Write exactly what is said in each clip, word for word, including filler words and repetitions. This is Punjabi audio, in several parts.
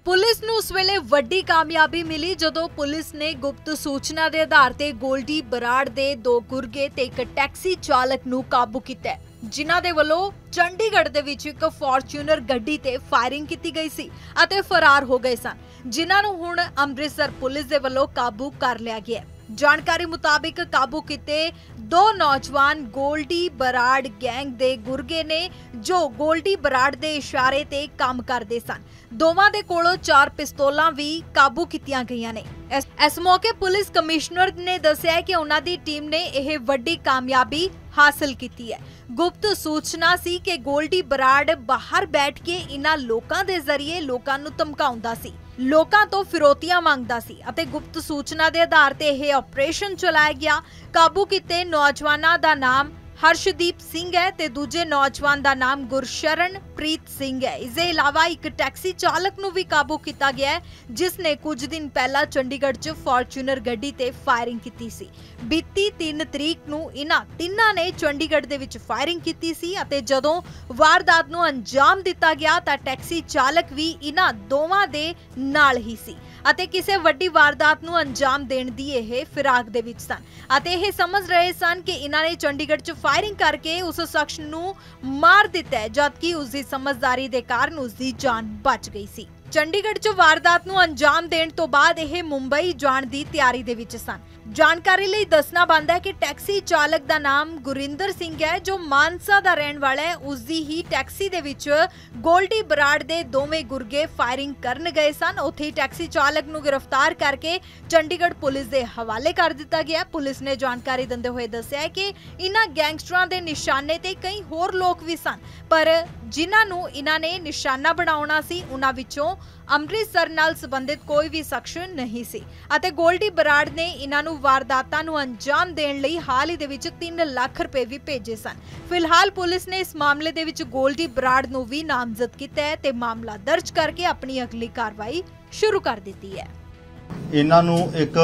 पुलिस नूं उस वेले वड्डी कामयाबी मिली जदों पुलिस ने गुप्त सूचना के आधार ते गोल्डी बराड़ दे दो गुरगे ते एक टैक्सी चालक नूं काबू कीता, जिन्हां दे वल्लों चंडीगढ़ दे विच एक फॉर्च्यूनर गड्डी ते फायरिंग कीती गई सी अते फरार हो गए सन, जिन्हां नूं हुण अमृतसर पुलिस दे वल्लों काबू कर लिया गया। जानकारी मुताबिक काबू किते दो नौजवान गोल्डी बराड़ गैंग दे गुरगे ने जो गोल्डी बराड़ दे इशारे ते काम करदे सन। दोवां दे कोलों चार पिस्तौलां भी काबू कीतियां गईयां ने। इस, इस मौके पुलिस कमिश्नर ने दस्सिया कि उन्हां दी टीम ने यह वड्डी कामयाबी हासिल कीती है। गुप्त सूचना सी कि गोल्डी बराड़ बाहर बैठ के इन्हां लोकां दे जरिए लोकां नूं धमकाउंदा सी, लोकां तो फिरौतियां मंगदा सी अते गुप्त सूचना के आधार ते यह ऑपरेशन चलाया गया। काबू कीते नौजवानां दा नाम हर्षदीप सिंह है ते दूजे नौजवान दा नाम गुरशरण प्रीत सिंह है। इसके अलावा एक टैक्सी चालक नूं भी काबू किया गया है, जिसने कुछ दिन पहला चंडीगढ़ च फॉर्च्यूनर गड्डी ते फायरिंग की सी। बीती तीन तरीक नूं इन्हां तिन्नां ने चंडीगढ़ दे विच फायरिंग की सी अते जदों वारदात नूं अंजाम दिता गया तां टैक्सी चालक भी इन्हां दोवां दे नाल ही सी अते किसी वड्डी वारदात नूं अंजाम देण दी यह फिराक दे विच सन अते यह समझ रहे सन कि इन्हां ने चंडीगढ़ च फायरिंग करके उस शख्स नूं मार दिता है, जबकि उसकी समझदारी के कारण उसकी जान बच गई सी। चंडीगढ़ च वारदात नूं अंजाम देण तो बाद यह मुंबई जाण दी तैयारी दे विच सन। जानकारी लई दसना बनदा है कि टैक्सी चालक दा नाम गुरिंदर सिंह है, जो मानसा दा रहण वाला है। उसदी ही टैक्सी दे विच गोल्डी बराड़ दे दोवें गुरगे फायरिंग करन गए सन। उत्थे टैक्सी चालक नूं गिरफ्तार करके चंडीगढ़ पुलिस दे हवाले कर दिता गया। पुलिस ने जानकारी दिंदे होए दस्सिया है कि इन्हां गैंगस्टरां दे निशाने ते कई होर लोक भी सन, पर जिन्हां नूं इन्हां ने निशाना बनाउणा सी उन्हां विचों अमृतसर नाल संबंधित कोई भी शख्स नहीं सी अते गोल्डी बराड़ ने इन्हां नूं वारदातां नूं अंजाम देण लई हाल ही दे विच तीन लाख रुपए भी भेजे सन। फिलहाल पुलिस ने इस मामले दे विच गोल्डी बराड़ नूं भी नामजद कीता है ते मामला दर्ज करके अपनी अगली कार्रवाई शुरू कर दित्ती है। इन्हां नूं एक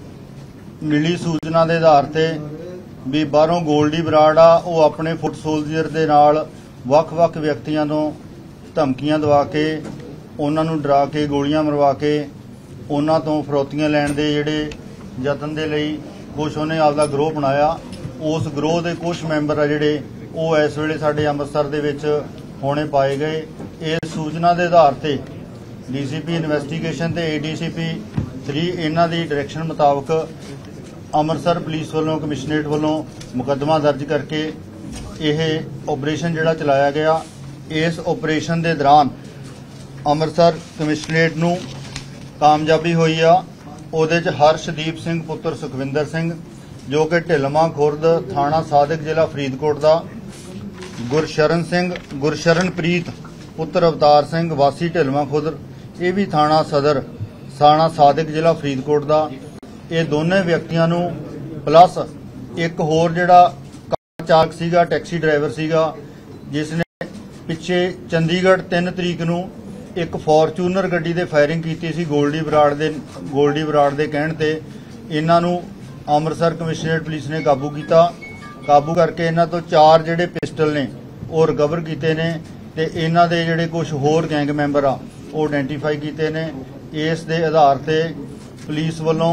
मिली सूचना दे आधार ते भी बाहरों गोल्डी बराड़ आ वो अपने फुट सोल्जर दे नाल ਵੱਖ-ਵੱਖ ਵਿਅਕਤੀਆਂ ਨੂੰ ਧਮਕੀਆਂ ਦਵਾ ਕੇ ਉਹਨਾਂ ਨੂੰ ਡਰਾ ਕੇ ਗੋਲੀਆਂ ਮਰਵਾ ਕੇ ਉਹਨਾਂ ਤੋਂ ਫਰੋਤੀਆਂ ਲੈਣ ਦੇ ਜਿਹੜੇ ਯਤਨ ਦੇ ਲਈ ਕੁਝ ਉਹਨੇ ਆਪਦਾ ਗਰੋਹ ਬਣਾਇਆ। ਉਸ ਗਰੋਹ ਦੇ ਕੁਝ ਮੈਂਬਰ ਆ ਜਿਹੜੇ ਉਹ ਇਸ ਵੇਲੇ ਸਾਡੇ ਅੰਮ੍ਰਿਤਸਰ ਦੇ ਵਿੱਚ ਹੋਣੇ ਪਾਏ ਗਏ। ਇਸ ਸੂਚਨਾ ਦੇ ਆਧਾਰ ਤੇ ਡੀਸੀਪੀ ਇਨਵੈਸਟੀਗੇਸ਼ਨ ਤੇ ਏਡੀਸੀਪੀ तीन ਇਹਨਾਂ ਦੀ ਡਾਇਰੈਕਸ਼ਨ ਮੁਤਾਬਕ ਅੰਮ੍ਰਿਤਸਰ ਪੁਲਿਸ ਵੱਲੋਂ ਕਮਿਸ਼ਨਰੇਟ ਵੱਲੋਂ ਮੁਕੱਦਮਾ ਦਰਜ ਕਰਕੇ ਇਹ ਆਪਰੇਸ਼ਨ ਜਿਹੜਾ ਚਲਾਇਆ ਗਿਆ। ਇਸ ਆਪਰੇਸ਼ਨ ਦੇ ਦੌਰਾਨ ਅੰਮ੍ਰਿਤਸਰ ਕਮਿਸ਼ਨਰੇਟ ਨੂੰ ਕਾਮਯਾਬੀ ਹੋਈ ਆ। ਉਹਦੇ ਚ ਹਰਸ਼ਦੀਪ ਸਿੰਘ ਪੁੱਤਰ ਸੁਖਵਿੰਦਰ ਸਿੰਘ ਜੋ ਕਿ ਢਿਲਮਾ ਖੁਰਦ ਥਾਣਾ ਸਾਦਿਕ ਜ਼ਿਲ੍ਹਾ ਫਰੀਦਕੋਟ ਦਾ, ਗੁਰਸ਼ਰਨ ਸਿੰਘ ਗੁਰਸ਼ਰਨਪ੍ਰੀਤ ਪੁੱਤਰ ਅਵਤਾਰ ਸਿੰਘ ਵਾਸੀ ਢਿਲਮਾ ਖੁਰਦ ਇਹ ਵੀ ਥਾਣਾ ਸਦਰ ਥਾਣਾ ਸਾਦਿਕ ਜ਼ਿਲ੍ਹਾ ਫਰੀਦਕੋਟ ਦਾ। ਇਹ ਦੋਨੇ ਵਿਅਕਤੀਆਂ ਨੂੰ ਪਲੱਸ ਇੱਕ ਹੋਰ ਜਿਹੜਾ ਚਾਲਕ ਸੀਗਾ ਟੈਕਸੀ ਡਰਾਈਵਰ ਸੀਗਾ ਜਿਸ ਨੇ ਪਿੱਛੇ ਚੰਡੀਗੜ੍ਹ तीन ਤਰੀਕ ਨੂੰ ਇੱਕ ਫੋਰਚੂਨਰ ਗੱਡੀ ਦੇ ਫਾਇਰਿੰਗ ਕੀਤੀ ਸੀ ਗੋਲਡੀ ਬਰਾੜ ਦੇ ਗੋਲਡੀ ਬਰਾੜ ਦੇ ਕਹਿਣ ਤੇ ਇਹਨਾਂ ਨੂੰ ਅੰਮ੍ਰਿਤਸਰ ਕਮਿਸ਼ਨਰੇਟ ਪੁਲਿਸ ਨੇ ਕਾਬੂ ਕੀਤਾ। ਕਾਬੂ ਕਰਕੇ ਇਹਨਾਂ ਤੋਂ ਚਾਰ ਜਿਹੜੇ ਪਿਸਟਲ ਨੇ ਉਹ ਰਿਕਵਰ ਕੀਤੇ ਨੇ ਤੇ ਇਹਨਾਂ ਦੇ ਜਿਹੜੇ ਕੁਝ ਹੋਰ ਗੈਂਗ ਮੈਂਬਰ ਆ ਉਹ ਆਇਡੈਂਟੀਫਾਈ ਕੀਤੇ ਨੇ। ਇਸ ਦੇ ਆਧਾਰ ਤੇ ਪੁਲਿਸ ਵੱਲੋਂ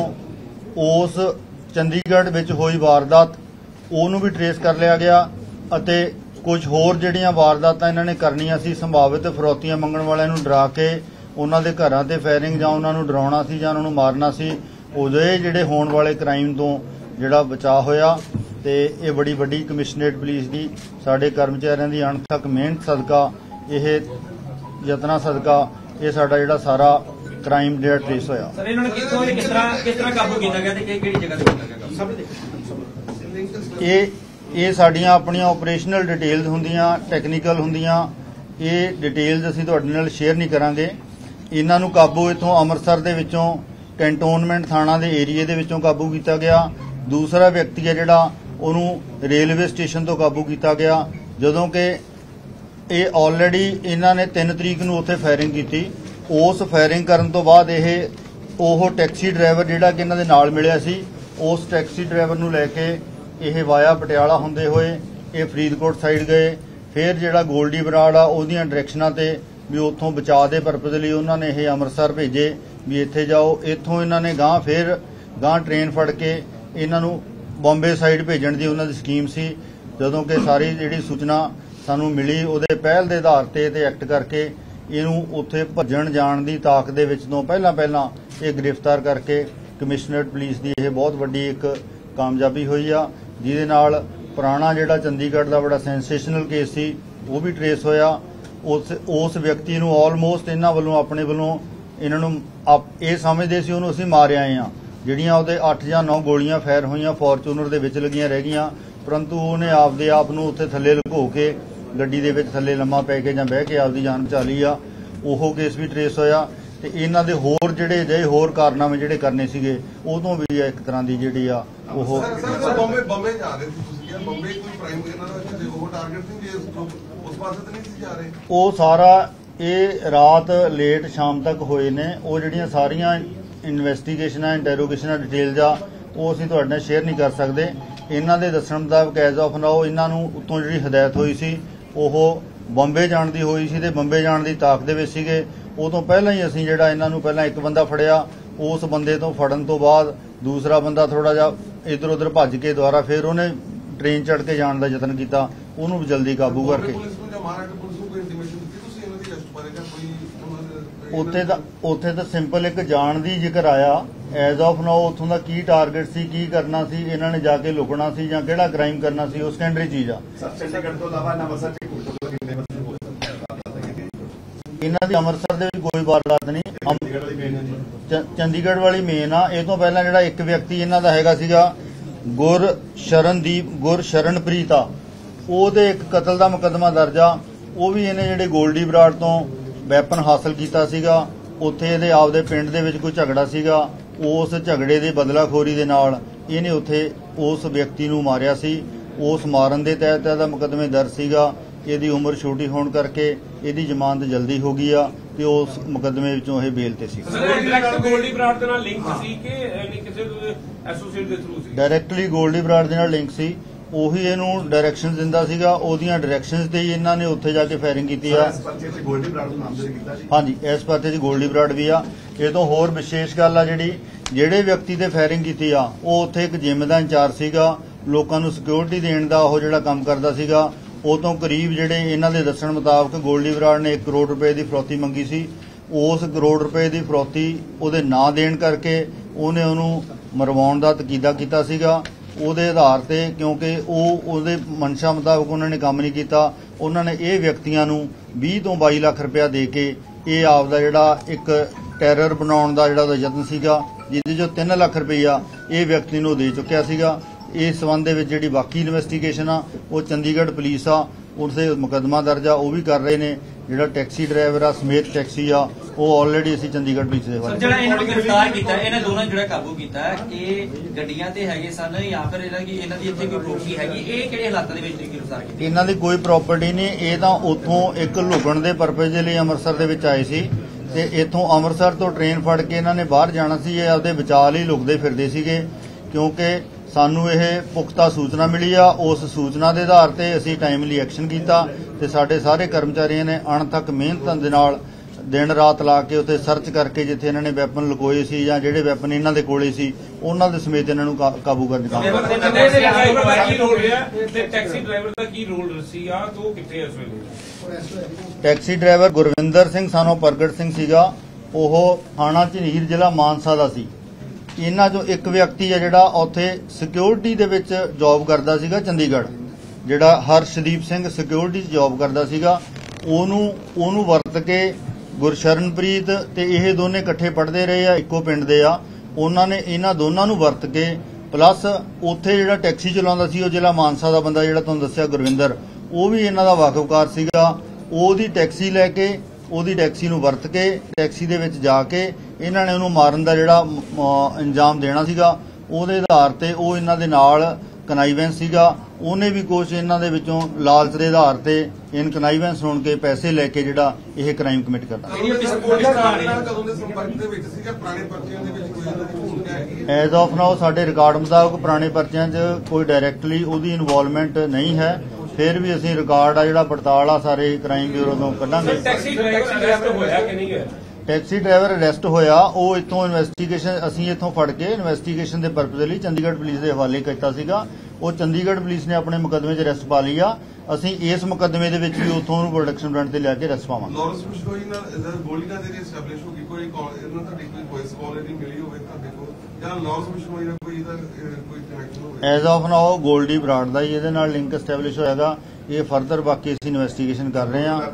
ਉਸ ਚੰਡੀਗੜ੍ਹ ਵਿੱਚ ਹੋਈ ਵਾਰਦਾਤ ਉਹਨੂੰ ਵੀ ਟ੍ਰੇਸ ਕਰ ਲਿਆ ਗਿਆ ਅਤੇ ਕੁਝ ਹੋਰ ਜਿਹੜੀਆਂ ਵਾਰਦਾਤਾਂ ਇਹਨਾਂ ਨੇ ਕਰਨੀਆਂ ਸੀ ਸੰਭਾਵਿਤ ਫਰੌਤੀਆਂ ਮੰਗਣ ਵਾਲਿਆਂ ਨੂੰ ਡਰਾ ਕੇ ਉਹਨਾਂ ਦੇ ਘਰਾਂ ਤੇ ਫਾਇਰਿੰਗ ਜਾਂ ਉਹਨਾਂ ਨੂੰ ਡਰਾਉਣਾ ਸੀ ਜਾਂ ਉਹਨਾਂ ਨੂੰ ਮਾਰਨਾ ਸੀ, ਉਹਦੇ ਜਿਹੜੇ ਹੋਣ ਵਾਲੇ ਕ੍ਰਾਈਮ ਤੋਂ ਜਿਹੜਾ ਬਚਾਅ ਹੋਇਆ। ਤੇ ਇਹ ਬੜੀ ਵੱਡੀ ਕਮਿਸ਼ਨਰੇਟ ਪੁਲਿਸ ਦੀ ਸਾਡੇ ਕਰਮਚਾਰੀਆਂ ਦੀ ਅਣਥੱਕ ਮਿਹਨਤ ਸਦਕਾ ਇਹ ਯਤਨਾਂ ਸਦਕਾ ਇਹ ਸਾਡਾ ਜਿਹੜਾ ਸਾਰਾ ਕ੍ਰਾਈਮ ਜਿਹੜਾ ਟ੍ਰੇਸ ਹੋਇਆ। ਸਰ ਇਹਨਾਂ ਨੂੰ ਕਿੱਥੋਂ ਕਿਸ ਤਰ੍ਹਾਂ ਕਿਸ ਤਰ੍ਹਾਂ ਕਾਬੂ ਕੀਤਾ ਗਿਆ ਤੇ ਕਿਹੜੀ ਜਗ੍ਹਾ ਤੇ ਕੀਤਾ ਗਿਆ ਸਭ ਦੇ ਇਹ ਇਹ ਸਾਡੀਆਂ ਆਪਣੀਆਂ ਆਪਰੇਸ਼ਨਲ ਡਿਟੇਲਸ ਹੁੰਦੀਆਂ, ਟੈਕਨੀਕਲ ਹੁੰਦੀਆਂ। ਇਹ ਡਿਟੇਲਸ ਅਸੀਂ ਤੁਹਾਡੇ ਨਾਲ ਸ਼ੇਅਰ ਨਹੀਂ ਕਰਾਂਗੇ। ਇਹਨਾਂ ਨੂੰ ਕਾਬੂ ਇੱਥੋਂ ਅੰਮ੍ਰਿਤਸਰ ਦੇ ਵਿੱਚੋਂ ਕੈਂਟੋਨਮੈਂਟ ਥਾਣਾ ਦੇ ਏਰੀਏ ਦੇ ਵਿੱਚੋਂ ਕਾਬੂ ਕੀਤਾ ਗਿਆ। ਦੂਸਰਾ ਵਿਅਕਤੀ ਹੈ ਜਿਹੜਾ ਉਹਨੂੰ ਰੇਲਵੇ ਸਟੇਸ਼ਨ ਤੋਂ ਕਾਬੂ ਕੀਤਾ ਗਿਆ, ਜਦੋਂ ਕਿ ਇਹ ਆਲਰੇਡੀ ਇਹਨਾਂ ਨੇ तीन ਤਰੀਕ ਨੂੰ ਉੱਥੇ ਫਾਇਰਿੰਗ ਕੀਤੀ। ਉਸ ਫਾਇਰਿੰਗ ਕਰਨ ਤੋਂ ਬਾਅਦ ਇਹ ਉਹ ਟੈਕਸੀ ਡਰਾਈਵਰ ਜਿਹੜਾ ਕਿ ਇਹਨਾਂ ਦੇ ਨਾਲ ਮਿਲਿਆ ਸੀ ਉਸ ਟੈਕਸੀ ਡਰਾਈਵਰ ਨੂੰ ਲੈ ਕੇ ਇਹ ਵਾਇਆ ਪਟਿਆਲਾ ਹੁੰਦੇ ਹੋਏ ਇਹ ਫਰੀਦਕੋਟ ਸਾਈਡ ਗਏ। ਫਿਰ ਜਿਹੜਾ ਗੋਲਡੀ ਬਰਾੜ ਆ ਉਹਦੀਆਂ ਡਾਇਰੈਕਸ਼ਨਾਂ ਤੇ ਵੀ ਉੱਥੋਂ ਬਚਾਅ ਦੇ ਪਰਪਸ ਲਈ ਉਹਨਾਂ ਨੇ ਇਹ ਅੰਮ੍ਰਿਤਸਰ ਭੇਜੇ ਵੀ ਇੱਥੇ ਜਾਓ। ਇੱਥੋਂ ਇਹਨਾਂ ਨੇ ਗਾਂ ਫਿਰ ਗਾਂ ਟ੍ਰੇਨ ਫੜ ਕੇ ਇਹਨਾਂ ਨੂੰ ਬੰਬੇ ਸਾਈਡ ਭੇਜਣ ਦੀ ਉਹਨਾਂ ਦੀ ਸਕੀਮ ਸੀ। ਜਦੋਂ ਕਿ ਸਾਰੀ ਜਿਹੜੀ ਸੂਚਨਾ ਸਾਨੂੰ ਮਿਲੀ ਉਹਦੇ ਪਹਿਲ ਦੇ ਆਧਾਰ ਤੇ ਤੇ ਐਕਟ ਕਰਕੇ ਇਹਨੂੰ ਉੱਥੇ ਭੱਜਣ ਜਾਣ ਦੀ ਤਾਕ ਦੇ ਵਿੱਚ ਤੋਂ ਪਹਿਲਾਂ ਪਹਿਲਾਂ ਇਹ ਗ੍ਰਿਫਤਾਰ ਕਰਕੇ ਕਮਿਸ਼ਨਰੇਟ ਪੁਲਿਸ ਦੀ ਇਹ ਬਹੁਤ ਵੱਡੀ ਇੱਕ ਕਾਮਯਾਬੀ ਹੋਈ ਆ, ਜਿਹਦੇ ਨਾਲ ਪੁਰਾਣਾ ਜਿਹੜਾ ਚੰਡੀਗੜ੍ਹ ਦਾ ਬੜਾ ਸੈਂਸੇਸ਼ਨਲ ਕੇਸ ਸੀ ਉਹ ਵੀ ਟਰੇਸ ਹੋਇਆ। ਉਸ ਉਸ ਵਿਅਕਤੀ ਨੂੰ ਆਲਮੋਸਟ ਇਹਨਾਂ ਵੱਲੋਂ ਆਪਣੇ ਵੱਲੋਂ ਇਹਨਾਂ ਨੂੰ ਇਹ ਸਮਝਦੇ ਸੀ ਉਹਨੂੰ ਅਸੀਂ ਮਾਰ ਆਏ ਆ। ਜਿਹੜੀਆਂ ਉਹਦੇ ਅੱਠ ਜਾਂ ਨੌ ਗੋਲੀਆਂ ਫਾਇਰ ਹੋਈਆਂ ਫੋਰਚੂਨਰ ਦੇ ਵਿੱਚ ਲੱਗੀਆਂ ਰਹਿ ਗਈਆਂ, ਪਰੰਤੂ ਉਹਨੇ ਆਪਦੇ ਆਪ ਨੂੰ ਉੱਥੇ ਥੱਲੇ ਲੁਕੋ ਕੇ ਗੱਡੀ ਦੇ ਵਿੱਚ ਥੱਲੇ ਲੰਮਾ ਪੈ ਕੇ ਜਾਂ ਬਹਿ ਕੇ ਆਪਦੀ ਜਾਨ ਬਚਾ ਲਈ ਆ। ਉਹ ਕੇਸ ਵੀ ਟਰੇਸ ਹੋਇਆ ਤੇ ਇਹਨਾਂ ਦੇ ਹੋਰ ਜਿਹੜੇ ਜੇ ਹੋਰ ਕਾਰਨਾਮੇ ਜਿਹੜੇ ਕਰਨੇ ਸੀਗੇ ਉਦੋਂ ਵੀ ਇੱਕ ਤਰ੍ਹਾਂ ਦੀ ਜਿਹੜੀ ਆ ਉਹ ਬੰਬੇ ਬੰਬੇ ਜਾ ਰਹੇ ਸੀ। ਤੁਸੀਂ ਕਿਹਾ ਬੰਬੇ ਕੋਈ ਪ੍ਰਾਈਮ ਇਹਨਾਂ ਦਾ ਉਹ ਟਾਰਗੇਟ ਸੀ ਉਸ ਪਾਸੇ ਤਾਂ ਨਹੀਂ ਸੀ ਜਾ ਰਹੇ। ਉਹ ਸਾਰਾ ਇਹ ਰਾਤ ਲੇਟ ਸ਼ਾਮ ਤੱਕ ਹੋਏ ਨੇ। ਉਹ ਜਿਹੜੀਆਂ ਸਾਰੀਆਂ ਇਨਵੈਸਟੀਗੇਸ਼ਨਾਂ ਇੰਟਰੋਗੇਸ਼ਨਾਂ ਡਿਟੇਲ ਜਾਂ ਉਹ ਅਸੀਂ ਤੁਹਾਡੇ ਨਾਲ ਸ਼ੇਅਰ ਨਹੀਂ ਕਰ ਸਕਦੇ। ਇਹਨਾਂ ਦੇ ਦੱਸਣ ਮੁਤਾਬਕ ਐਜ਼ ਆਫ ਨਾਓ ਇਹਨਾਂ ਨੂੰ ਉੱਤੋਂ ਜਿਹੜੀ ਹਦਾਇਤ ਹੋਈ ਸੀ ਉਹ ਬੰਬੇ ਜਾਣ ਦੀ ਹੋਈ ਸੀ ਤੇ ਬੰਬੇ ਜਾਣ ਦੀ ਤਾਕ ਦੇ ਵਿੱਚ ਸੀਗੇ। ਉਹ ਤੋਂ ਪਹਿਲਾਂ ਹੀ ਅਸੀਂ ਜਿਹੜਾ ਇਹਨਾਂ ਨੂੰ ਪਹਿਲਾਂ ਇੱਕ ਬੰਦਾ ਫੜਿਆ, ਉਸ ਬੰਦੇ ਤੋਂ ਫੜਨ ਤੋਂ ਬਾਅਦ ਦੂਸਰਾ ਬੰਦਾ ਥੋੜਾ ਜਿਹਾ ਇੱਧਰ ਉੱਧਰ ਭੱਜ ਕੇ ਦੁਬਾਰਾ ਫਿਰ ਉਹਨੇ ਟ੍ਰੇਨ ਚੜ੍ਹ ਕੇ ਜਾਣ ਦਾ ਯਤਨ ਕੀਤਾ, ਉਹਨੂੰ ਵੀ ਜਲਦੀ ਕਾਬੂ ਕਰਕੇ ਉੱਥੇ ਤਾਂ ਉੱਥੇ ਤਾਂ ਸਿੰਪਲ ਇੱਕ ਜਾਣ ਦੀ ਜ਼ਿਕਰ ਆਇਆ। ਐਜ਼ ਆਫ ਨਾਓ ਉੱਥੋਂ ਦਾ ਕੀ ਟਾਰਗੇਟ ਸੀ, ਕੀ ਕਰਨਾ ਸੀ, ਇਹਨਾਂ ਨੇ ਜਾ ਕੇ ਲੁਕਣਾ ਸੀ ਜਾਂ ਕਿਹੜਾ ਕ੍ਰਾਈਮ ਕਰਨਾ ਸੀ, ਉਹ ਸੈਕੰਡਰੀ ਚੀਜ਼ ਆ। ਇਹਨਾਂ ਦੀ ਅੰਮ੍ਰਿਤਸਰ ਦੇ ਵਿੱਚ ਕੋਈ ਵਾਰਦਾਤ ਨਹੀਂ, ਚੰਡੀਗੜ੍ਹ ਵਾਲੀ ਮੇਨ ਆ। ਇਹ ਤੋਂ ਪਹਿਲਾਂ ਜਿਹੜਾ ਇੱਕ ਵਿਅਕਤੀ ਇਹਨਾਂ ਦਾ ਹੈਗਾ ਸੀਗਾ ਗੁਰ ਸ਼ਰਨਦੀਪ ਗੁਰ ਸ਼ਰਨਪ੍ਰੀਤ ਆ, ਉਹਦੇ ਇੱਕ ਕਤਲ ਦਾ ਮੁਕੱਦਮਾ ਦਰਜ ਆ। ਉਹ ਵੀ ਇਹਨੇ ਜਿਹੜੇ ਗੋਲਡੀ ਬਰਾੜ ਤੋਂ ਵੈਪਨ ਹਾਸਲ ਕੀਤਾ ਸੀਗਾ। ਉੱਥੇ ਇਹਦੇ ਆਪਦੇ ਪਿੰਡ ਦੇ ਵਿੱਚ ਕੋਈ ਝਗੜਾ ਸੀਗਾ, ਉਸ ਝਗੜੇ ਦੇ ਬਦਲਾਖੋਰੀ ਦੇ ਨਾਲ ਇਹਨੇ ਉੱਥੇ ਉਸ ਵਿਅਕਤੀ ਨੂੰ ਮਾਰਿਆ ਸੀ। ਉਸ ਮਾਰਨ ਦੇ ਤਹਿਤ ਇਹਦਾ ਮੁਕੱਦਮੇ ਦਰਜ ਸੀਗਾ। ਇਹਦੀ ਉਮਰ ਛੋਟੀ ਹੋਣ ਕਰਕੇ ਇਹਦੀ ਜ਼ਮਾਨਤ ਜਲਦੀ ਹੋ ਗਈ ਆ ਤੇ ਉਸ ਮੁਕੱਦਮੇ ਵਿੱਚੋਂ ਇਹ ਬੇਲ ਤੇ ਸੀ। ਗੋਲਡੀ ਬਰਾੜ ਦੇ ਨਾਲ ਲਿੰਕ ਸੀ ਕਿ ਕਿਸੇ ਐਸੋਸੀਏਟ ਦੇ ਥਰੂ ਸੀ? ਡਾਇਰੈਕਟਲੀ ਗੋਲਡੀ ਬਰਾੜ ਦੇ ਨਾਲ ਲਿੰਕ ਸੀ। ਉਹੀ ਇਹਨੂੰ ਡਾਇਰੈਕਸ਼ਨਸ ਦਿੰਦਾ ਸੀਗਾ, ਉਹਦੀਆਂ ਡਾਇਰੈਕਸ਼ਨਸ ਤੇ ਹੀ ਇਹਨਾਂ ਨੇ ਉੱਥੇ ਜਾ ਕੇ ਫਾਇਰਿੰਗ ਕੀਤੀ ਆ। ਹਾਂਜੀ, ਇਸ ਪਰਚੇ 'ਚ ਗੋਲਡੀ ਬਰਾੜ ਵੀ ਆ। ਇਹ ਤੋਂ ਹੋਰ ਵਿਸ਼ੇਸ਼ ਗੱਲ ਆ ਜਿਹੜੀ ਜਿਹੜੇ ਵਿਅਕਤੀ ਤੇ ਫਾਇਰਿੰਗ ਕੀਤੀ ਆ ਉਹ ਉੱਥੇ ਇੱਕ ਜਿਮ ਦਾ ਇੰਚਾਰਜ ਸੀਗਾ, ਲੋਕਾਂ ਨੂੰ ਸਿਕਿਉਰਿਟੀ ਦੇਣ ਦਾ ਉਹ ਜਿਹੜਾ ਕੰਮ ਕਰਦਾ ਸੀਗਾ। ਉਹ ਤੋਂ ਕਰੀਬ ਜਿਹੜੇ ਇਹਨਾਂ ਦੇ ਦੱਸਣ ਮੁਤਾਬਕ ਗੋਲਡੀ ਬਰਾੜ ਨੇ ਇੱਕ ਕਰੋੜ ਰੁਪਏ ਦੀ ਫਰੌਤੀ ਮੰਗੀ ਸੀ। ਉਸ ਕਰੋੜ ਰੁਪਏ ਦੀ ਫਰੌਤੀ ਉਹਦੇ ਨਾ ਦੇਣ ਕਰਕੇ ਉਹਨੇ ਉਹਨੂੰ ਮਰਵਾਉਣ ਦਾ ਤਕੀਦਾ ਕੀਤਾ ਸੀਗਾ। ਉਹਦੇ ਆਧਾਰ ਤੇ ਕਿਉਂਕਿ ਉਹ ਉਹਦੇ ਮਨਸ਼ਾ ਮੁਤਾਬਕ ਉਹਨਾਂ ਨੇ ਕੰਮ ਨਹੀਂ ਕੀਤਾ, ਉਹਨਾਂ ਨੇ ਇਹ ਵਿਅਕਤੀਆਂ ਨੂੰ ਵੀਹ ਤੋਂ ਬਾਈ ਲੱਖ ਰੁਪਇਆ ਦੇ ਕੇ ਇਹ ਆਪ ਦਾ ਜਿਹੜਾ ਇੱਕ ਟੈਰਰ ਬਣਾਉਣ ਦਾ ਜਿਹੜਾ ਉਹਦਾ ਯਤਨ ਸੀਗਾ, ਜਿਹਦੇ ਚੋਂ ਤਿੰਨ ਲੱਖ ਰੁਪਇਆ ਇਹ ਵਿਅਕਤੀ ਨੂੰ ਦੇ ਚੁੱਕਿਆ ਸੀਗਾ। ਇਸ ਸੰਬੰਧ ਦੇ ਵਿੱਚ ਜਿਹੜੀ ਬਾਕੀ ਇਨਵੈਸਟੀਗੇਸ਼ਨ ਆ ਉਹ ਚੰਡੀਗੜ੍ਹ ਪੁਲਿਸ ਆ ਉਸਦੇ ਮੁਕੱਦਮਾ ਦਰਜ ਆ, ਉਹ ਵੀ ਕਰ ਰਹੇ ਨੇ। ਜਿਹੜਾ ਟੈਕਸੀ ਡਰਾਈਵਰ ਆ ਸਮੇਤ ਟੈਕਸੀ ਆ ਉਹ ਆਲਰੇਡੀ ਅਸੀਂ ਚੰਡੀਗੜ੍ਹ ਪੁਲਿਸ ਦੇ ਹਵਾਲੇ। ਜਿਹੜਾ ਇਹਨਾਂ ਨੂੰ ਗ੍ਰਿਫਤਾਰ ਕੀਤਾ, ਇਹਨਾਂ ਦੋਨਾਂ ਜਿਹੜਾ ਕਾਬੂ ਕੀਤਾ, ਇਹ ਗੱਡੀਆਂ ਤੇ ਹੈਗੇ ਸਨ ਜਾਂ ਫਿਰ ਇਹਨਾਂ ਦੀ ਇਹਨਾਂ ਦੀ ਇੱਥੇ ਕੋਈ ਪ੍ਰੋਪਰਟੀ ਹੈਗੀ? ਇਹ ਕਿਹੜੇ ਹਾਲਾਤਾਂ ਦੇ ਵਿੱਚ ਗ੍ਰਿਫਤਾਰ ਕੀਤੀ? ਇਹਨਾਂ ਦੀ ਕੋਈ ਪ੍ਰਾਪਰਟੀ ਨਹੀਂ। ਇਹ ਤਾਂ ਉੱਥੋਂ ਇੱਕ ਲੁਕਣ ਦੇ ਪਰਪਸ ਦੇ ਲਈ ਅੰਮ੍ਰਿਤਸਰ ਦੇ ਵਿੱਚ ਆਏ ਸੀ ਤੇ ਇੱਥੋਂ ਅੰਮ੍ਰਿਤਸਰ ਤੋਂ ਟ੍ਰੇਨ ਫੜ ਕੇ ਇਹਨਾਂ ਨੇ ਬਾਹਰ ਜਾਣਾ ਸੀ। ਇਹ ਆਪਦੇ ਬਚਾਅ ਲਈ ਲੁਕਦੇ ਫਿਰਦੇ ਸੀਗੇ ਕਿਉਂਕਿ ਸਾਨੂੰ ਇਹ ਪੁਖਤਾ ਸੂਚਨਾ ਮਿਲੀ ਆ। ਉਸ ਸੂਚਨਾ ਦੇ ਆਧਾਰ ਤੇ ਅਸੀਂ ਟਾਈਮਲੀ ਐਕਸ਼ਨ ਕੀਤਾ ਤੇ ਸਾਡੇ ਸਾਰੇ ਕਰਮਚਾਰੀਆਂ ਨੇ ਅਣਥੱਕ ਮਿਹਨਤ ਦੇ ਨਾਲ ਦਿਨ ਰਾਤ ਲਾ ਕੇ ਉੱਥੇ ਸਰਚ ਕਰਕੇ ਜਿੱਥੇ ਇਹਨਾਂ ਨੇ ਵੈਪਨ ਲੁਕੋਏ ਸੀ ਜਾਂ ਜਿਹੜੇ ਵੈਪਨ ਇਹਨਾਂ ਦੇ ਕੋਲੇ ਸੀ ਉਹਨਾਂ ਦੇ ਸਮੇਤ ਇਹਨਾਂ ਨੂੰ ਕਾਬੂ ਕਰਨ ਦਾ ਕੰਮ ਕੀਤਾ। ਟੈਕਸੀ ਡਰਾਈਵਰ ਦਾ ਕੀ ਰੋਲ ਸੀ ਆ ਤੇ ਉਹ ਕਿੱਥੇ ਇਸ ਵੇਲੇ? ਟੈਕਸੀ ਡਰਾਈਵਰ ਗੁਰਵਿੰਦਰ ਸਿੰਘ ਸਾਨੋ ਪ੍ਰਗਟ ਸਿੰਘ ਸੀਗਾ। ਉਹ ਥਾਣਾ ਝਨੀਰ ਜ਼ਿਲ੍ਹਾ ਮਾਨਸਾ ਦਾ ਸੀ। ਇਹਨਾਂ ਚੋਂ ਇੱਕ ਵਿਅਕਤੀ ਆ ਜਿਹੜਾ ਉੱਥੇ ਸਿਕਿਉਰਿਟੀ ਦੇ ਵਿੱਚ ਜੌਬ ਕਰਦਾ ਸੀਗਾ ਚੰਡੀਗੜ੍ਹ, ਜਿਹੜਾ ਹਰਸ਼ਦੀਪ ਸਿੰਘ ਸਿਕਿਉਰਿਟੀ 'ਚ ਜੌਬ ਕਰਦਾ ਸੀਗਾ। ਉਹਨੂੰ ਉਹਨੂੰ ਵਰਤ ਕੇ ਗੁਰਸ਼ਰਨਪ੍ਰੀਤ ਤੇ ਇਹ ਦੋਨੇ ਇਕੱਠੇ ਪੜ੍ਹਦੇ ਰਹੇ ਆ, ਇੱਕੋ ਪਿੰਡ ਦੇ ਆ। ਉਹਨਾਂ ਨੇ ਇਹਨਾਂ ਦੋਨਾਂ ਨੂੰ ਵਰਤ ਕੇ ਪਲੱਸ ਉੱਥੇ ਜਿਹੜਾ ਟੈਕਸੀ ਚਲਾਉਂਦਾ ਸੀ ਉਹ ਜ਼ਿਲ੍ਹਾ ਮਾਨਸਾ ਦਾ ਬੰਦਾ ਜਿਹੜਾ ਤੁਹਾਨੂੰ ਦੱਸਿਆ ਗੁਰਵਿੰਦਰ, ਉਹ ਵੀ ਇਹਨਾਂ ਦਾ ਵਾਕਫਕਾਰ ਸੀਗਾ। ਉਹਦੀ ਟੈਕਸੀ ਲੈ ਕੇ ਉਹਦੀ ਟੈਕਸੀ ਨੂੰ ਵਰਤ ਕੇ ਟੈਕਸੀ ਦੇ ਵਿੱਚ ਜਾ ਕੇ ਇਹਨਾਂ ਨੇ ਉਹਨੂੰ ਮਾਰਨ ਦਾ ਜਿਹੜਾ ਇੰਜਾਮ ਦੇਣਾ ਸੀਗਾ। ਉਹਦੇ ਆਧਾਰ ਤੇ ਉਹ ਇਹਨਾਂ ਦੇ ਨਾਲ ਕਨਾਈਵੈਂਸ ਸੀਗਾ। ਉਹਨੇ ਵੀ ਕੁਝ ਇਹਨਾਂ ਦੇ ਵਿੱਚੋਂ ਲਾਲਚ ਦੇ ਆਧਾਰ ਤੇ ਇਨ ਕਨਾਈਵੈਂਸ ਹੋਣ ਕੇ ਪੈਸੇ ਲੈ ਕੇ ਜਿਹੜਾ ਇਹ ਕ੍ਰਾਈਮ ਕਮਿਟ ਕਰਦਾ। ਐਜ਼ ਆਫ ਨਾਓ ਸਾਡੇ ਰਿਕਾਰਡ ਮੁਤਾਬਕ ਪੁਰਾਣੇ ਪਰਚਿਆਂ 'ਚ ਕੋਈ ਡਾਇਰੈਕਟਲੀ ਉਹਦੀ ਇਨਵੋਲਵਮੈਂਟ ਨਹੀਂ ਹੈ। ਫਿਰ ਵੀ ਅਸੀਂ ਰਿਕਾਰਡ ਆ ਜਿਹੜਾ ਪੜਤਾਲ ਆ ਸਾਰੇ ਕ੍ਰਾਈਮ ਬਿਊਰੋ ਤੋਂ ਕੱਢਾਂਗੇ। ਟੈਕਸੀ ਡਰਾਈਵਰ ਅਰੈਸਟ ਹੋਇਆ ਕਿ ਨਹੀਂ ਹੋਇਆ? ਟੈਕਸੀ ਡਰਾਈਵਰ ਅਰੈਸਟ ਹੋਇਆ, ਉਹ ਇੱਥੋਂ ਇਨਵੈਸਟੀਗੇਸ਼ਨ ਅਸੀਂ ਇੱਥੋਂ ਫੜ ਕੇ ਇਨਵੈਸਟੀਗੇਸ਼ਨ ਦੇ ਪਰਪਸ ਲਈ ਚੰਡੀਗੜ੍ਹ ਪੁਲਿਸ ਦੇ ਹਵਾਲੇ ਕੀਤਾ ਸੀਗਾ। ਉਹ ਚੰਡੀਗੜ੍ਹ ਪੁਲਿਸ ਨੇ ਆਪਣੇ ਮੁਕੱਦਮੇ 'ਚ ਅਰੈਸਟ ਪਾ ਲਈ ਆ। ਅਸੀਂ ਇਸ ਮੁਕੱਦਮੇ ਦੇ ਵਿੱਚ ਵੀ ਉੱਥੋਂ ਨੂੰ ਪ੍ਰੋਡਕਸ਼ਨ ਬ੍ਰਾਂਡ ਤੇ ਲਿਆ ਕੇ ਅਰੈਸਟ ਪਾਵਾਂਗੇ। ਲਾਰੈਂਸ ਬਿਸ਼ਨੋਈ ਨਾਲ ਗੋਲੀ ਨਾਲ ਜਿਹੜੀ ਐਸਟੈਬਲਿਸ਼ ਹੋ ਗਈ, ਕੋਈ ਇਹਨਾਂ ਤੁਹਾਡੀ ਕੋਈ ਵੌਇਸ ਕਾਲ ਇਹਦੀ ਮਿਲੀ ਹੋਵੇ ਤੁਹਾਡੇ ਕੋਲ, ਜਾਂ ਲਾਰੈਂਸ ਬਿਸ਼ਨੋਈ ਨਾਲ ਕੋਈ ਇਹਦਾ ਕੋਈ ਕਨੈਕਸ਼ਨ ਹੋਵੇ? As of now Goldy Brar ਦਾ ਹੀ ਇਹਦੇ ਨਾਲ ਲਿੰਕ ਐਸਟੈਬਲਿਸ਼ ਹੋਇਆਗਾ। ਇਹ ਫਰਦਰ ਬਾਕੀ ਅਸੀਂ ਇਨਵੈਸਟੀਗੇਸ਼ਨ ਕਰ ਰਹੇ ਹਾਂ।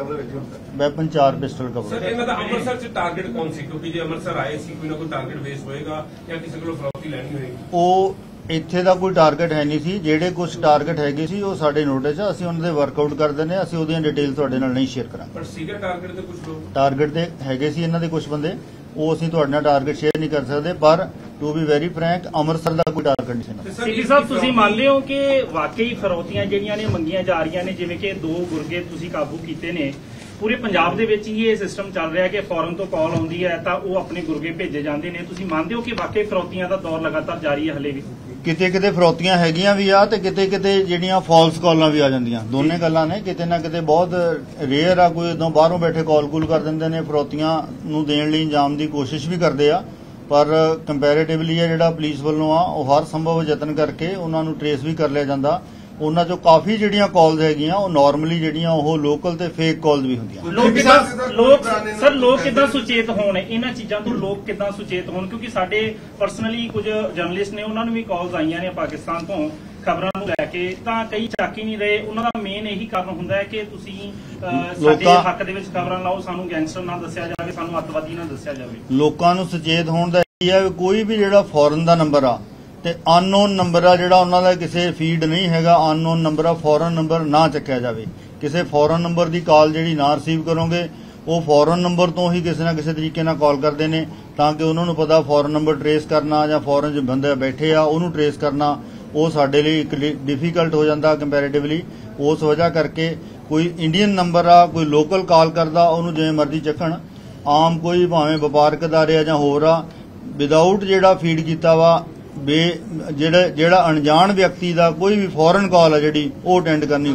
ਵੈਪਨ ਚਾਰ ਪਿਸਟਲ ਕਵਰ। ਸਰ ਇਹਨਾਂ ਦਾ ਅੰਮ੍ਰਿਤਸਰ 'ਚ ਟਾਰਗੇਟ ਕੌਣ ਸੀ? ਕਿਉਂਕਿ ਜੇ ਅੰਮ੍ਰਿਤਸਰ ਆਏ ਸੀ ਕੋਈ ਨਾ ਕੋਈ ਟਾਰਗੇਟ ਬੇਸ ਹੋਏਗਾ ਜਾਂ ਕਿਸੇ ਕੋਲੋਂ ਫਰੌਤੀ ਲੈਣੀ ਹੋਏਗੀ। ਉਹ ਇੱਥੇ ਦਾ ਕੋਈ ਟਾਰਗੇਟ ਹੈ ਨਹੀਂ ਸੀ। ਜਿਹੜੇ ਕੁਝ ਟਾਰਗੇਟ ਹੈਗੇ ਸੀ ਉਹ ਸਾਡੇ ਨੋਟਿਸ ਆ, ਅਸੀਂ ਉਹਨਾਂ ਦੇ ਵਰਕਆਊਟ ਕਰ ਦਿੰਦੇ ਹਾਂ। ਅਸੀਂ ਉਹਦੀਆਂ ਡਿਟੇਲ ਤੁਹਾਡੇ ਨਾਲ ਨਹੀਂ ਸ਼ੇਅਰ ਕਰਾਂਗੇ। ਪਰ ਸੀਗਾ ਟਾਰਗੇਟ ਤੇ ਕੁਝ ਲੋਕ ਟਾਰਗੇਟ ਤੇ ਹੈਗੇ ਸੀ ਇਹਨਾਂ ਦੇ ਕੁਝ ਬੰਦੇ, ਉਹ ਅਸੀਂ ਤੁਹਾਡੇ ਨਾਲ ਟਾਰਗੇਟ ਸ਼ੇਅਰ ਨਹੀਂ ਕਰ ਸਕਦੇ। ਪਰ to be very frank, Amritsar ਦਾ ਕੋਈ ਟਾਰਗੇਟ ਨਹੀਂ ਸੀ। ਸਿਟੀ ਸਾਹਿਬ, ਤੁਸੀਂ ਮੰਨਦੇ ਹੋ ਕਿ ਵਾਕਈ ਫਰੌਤੀਆਂ ਜਿਹੜੀਆਂ ਨੇ ਮੰਗੀਆਂ ਜਾ ਰਹੀਆਂ ਨੇ, ਜਿਵੇਂ ਕਿ ਦੋ ਗੁਰਗੇ ਤੁਸੀਂ ਕਾਬੂ ਕੀਤੇ ਨੇ, ਪੂਰੇ ਪੰਜਾਬ ਦੇ ਵਿੱਚ ਹੀ ਇਹ ਸਿਸਟਮ ਚੱਲ ਰਿਹਾ ਕਿ ਫੋਰਨ ਤੋਂ ਕਾਲ ਆਉਂਦੀ ਹੈ ਤਾਂ ਉਹ ਆਪਣੇ ਗੁਰਗੇ ਭੇਜੇ ਜਾਂਦੇ ਨੇ। ਤੁਸੀਂ ਮੰਨਦੇ ਹੋ ਕਿ ਵਾਕਈ ਫਰੌਤੀਆਂ ਦਾ ਦੌਰ ਲਗਾਤਾਰ ਜਾਰੀ ਹੈ ਹਲੇ ਵੀ? ਕਿਤੇ ਕਿਤੇ ਫਰੌਤੀਆਂ ਹੈਗੀਆਂ ਵੀ ਆ ਤੇ ਕਿਤੇ ਕਿਤੇ ਜਿਹੜੀਆਂ ਫਾਲਸ ਕਾਲਾਂ ਵੀ ਆ ਜਾਂਦੀਆਂ। ਦੋਨੇ ਗੱਲਾਂ ਨੇ, ਕਿਤੇ ਨਾ ਕਿਤੇ ਬਹੁਤ ਰੇਅਰ ਆ ਕੋਈ ਇਦੋਂ ਬਾਹਰੋਂ ਬੈਠੇ ਕਾਲ ਕੂਲ ਕਰ ਦਿੰਦੇ ਨੇ, ਫਰੌਤੀਆਂ ਨੂੰ ਦੇਣ ਲਈ ਇੰਜਾਮ ਦੀ ਕੋਸ਼ਿਸ਼ ਵੀ ਕਰਦੇ ਆ। ਪਰ ਕੰਪੈਰੇਟਿਵਲੀ ਜਿਹੜਾ ਪੁਲਿਸ ਵੱਲੋਂ ਆ ਉਹ ਹਰ ਸੰਭਵ ਯਤਨ ਕਰਕੇ ਉਹਨਾਂ ਨੂੰ ਟਰੇਸ ਵੀ ਕਰ ਲਿਆ ਜਾਂਦਾ। ਉਹਨਾਂ ਚੋਂ ਕਾਫੀ ਜਿਹੜੀਆਂ ਕਾਲਸ ਹੈਗੀਆਂ ਉਹ ਨਾਰਮਲੀ ਜਿਹੜੀਆਂ ਉਹ ਲੋਕਲ ਤੇ ਫੇਕ ਕਾਲਸ ਵੀ ਹੁੰਦੀਆਂ। ਲੋਕ ਕਿੱਦਾਂ ਲੋਕ ਸਰ ਲੋਕ ਕਿੱਦਾਂ ਸੁਚੇਤ ਹੋਣ ਇਹਨਾਂ ਚੀਜ਼ਾਂ ਤੋਂ? ਲੋਕ ਕਿੱਦਾਂ ਸੁਚੇਤ ਹੋਣ? ਕਿਉਂਕਿ ਸਾਡੇ ਪਰਸਨਲੀ ਕੁਝ ਜਰਨਲਿਸਟ ਨੇ, ਉਹਨਾਂ ਨੂੰ ਵੀ ਕਾਲਸ ਆਈਆਂ ਨੇ ਪਾਕਿਸਤਾਨ ਤੋਂ ਖਬਰਾਂ ਨੂੰ ਲੈ ਕੇ, ਤਾਂ ਕਈ ਚੱਕ ਹੀ ਨਹੀਂ ਰਹੇ। ਉਹਨਾਂ ਦਾ ਮੇਨ ਇਹੀ ਕਾਰਨ ਹੁੰਦਾ ਹੈ ਕਿ ਤੁਸੀਂ ਸਾਡੇ ਹੱਕ ਦੇ ਵਿੱਚ ਖਬਰਾਂ ਲਾਓ, ਸਾਨੂੰ ਗੈਂਗਸਟਰ ਨਾ ਦੱਸਿਆ ਜਾਵੇ, ਸਾਨੂੰ ਅੱਤਵਾਦੀ ਨਾ ਦੱਸਿਆ ਜਾਵੇ। ਲੋਕਾਂ ਨੂੰ ਸੁਚੇਤ ਹੋਣ ਦਾ ਇਹ ਹੈ ਕੋਈ ਵੀ ਜਿਹੜਾ ਫੋਰਨ ਦਾ ਨੰਬਰ ਆ ਤੇ ਅਨਨੋਨ ਨੰਬਰ ਆ, ਜਿਹੜਾ ਉਹਨਾਂ ਦਾ ਕਿਸੇ ਫੀਡ ਨਹੀਂ ਹੈਗਾ, ਅਨਨੋਨ ਨੰਬਰ ਆ, ਫੋਰਨ ਨੰਬਰ ਨਾ ਚੱਕਿਆ ਜਾਵੇ। ਕਿਸੇ ਫੋਰਨ ਨੰਬਰ ਦੀ ਕਾਲ ਜਿਹੜੀ ਨਾ ਰਿਸੀਵ ਕਰੋਗੇ, ਉਹ ਫੋਰਨ ਨੰਬਰ ਤੋਂ ਹੀ ਕਿਸੇ ਨਾ ਕਿਸੇ ਤਰੀਕੇ ਨਾਲ ਕਾਲ ਕਰਦੇ ਨੇ, ਤਾਂ ਕਿ ਉਹਨਾਂ ਨੂੰ ਪਤਾ ਫੋਰਨ ਨੰਬਰ ਟਰੇਸ ਕਰਨਾ ਜਾਂ ਫੋਰਨ 'ਚ ਬੰਦੇ ਬੈਠੇ ਆ ਉਹਨੂੰ ਟਰੇਸ ਕਰਨਾ ਉਹ ਸਾਡੇ ਲਈ ਇੱਕ ਡਿਫਿਕਲਟ ਹੋ ਜਾਂਦਾ ਕੰਪੈਰੇਟਿਵਲੀ। ਉਸ ਵਜ੍ਹਾ ਕਰਕੇ ਕੋਈ ਇੰਡੀਅਨ ਨੰਬਰ ਆ, ਕੋਈ ਲੋਕਲ ਕਾਲ ਕਰਦਾ, ਉਹਨੂੰ ਜਿਵੇਂ ਮਰਜ਼ੀ ਚੱਕਣ। ਆਮ ਕੋਈ ਭਾਵੇਂ ਵਪਾਰਕ ਅਦਾਰੇ ਆ ਜਾਂ ਹੋਰ ਆ, ਵਿਦਆਊਟ ਜਿਹੜਾ ਫੀਡ ਕੀਤਾ ਵਾ ਬੇ ਜਿਹੜਾ ਜਿਹੜਾ ਅਣਜਾਣ ਵਿਅਕਤੀ ਦਾ ਕੋਈ ਵੀ ਫੋਰਨ ਕਾਲ ਆ ਜਿਹੜੀ ਉਹ ਅਟੈਂਡ ਕਰਨੀ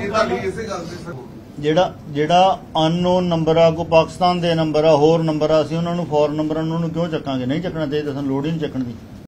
ਗਵਰਨਮੈਂਟ। ਜਿਹੜਾ ਜਿਹੜਾ ਅਨਨੋਨ ਨੰਬਰ ਆ, ਕੋਈ ਪਾਕਿਸਤਾਨ ਦੇ ਨੰਬਰ ਆ, ਹੋਰ ਨੰਬਰ ਆ, ਅਸੀਂ ਉਹਨਾਂ ਨੂੰ ਫੋਰਨ ਨੰਬਰ ਉਹਨਾਂ ਨੂੰ ਕਿਉਂ ਚੱਕਾਂਗੇ? ਨਹੀਂ ਚੱਕਣਾ ਚਾਹੀਦਾ, ਸਾਨੂੰ ਲੋੜ ਹੀ ਨਹੀਂ ਚੱਕਣ ਦੀ।